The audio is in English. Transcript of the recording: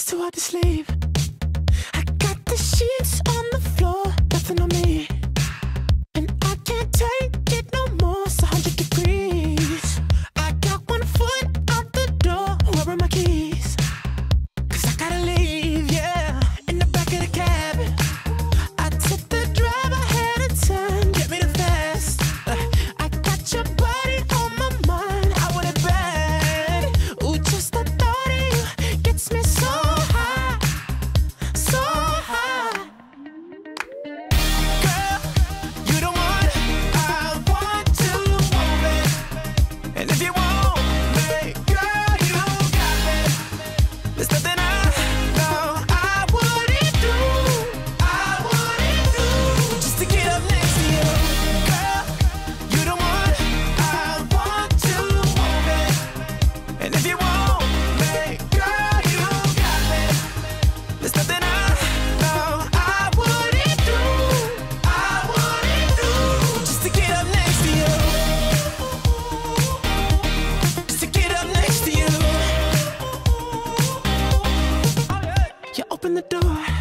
too hard to sleep. I got the sheets on the floor, nothing on me, and I can't take it no more. It's 100 degrees. I got one foot out the door. Where are my keys? 'Cause I gotta leave, yeah. In the back of the cab, I took the drive, I had a turn, get me the fast. I got your body on my mind, I want it bad. Ooh, just the thought of you gets me so high, so high. Girl, you the one I want to move it. And if you want me, girl, you got me. There's nothing I know I wouldn't do, just to get up next to you. Girl, you the one I want to move it. And if you want me, girl, you got me. There's nothing I know I wouldn't do, just to get up next to you. Just to get up next to you. You open the door,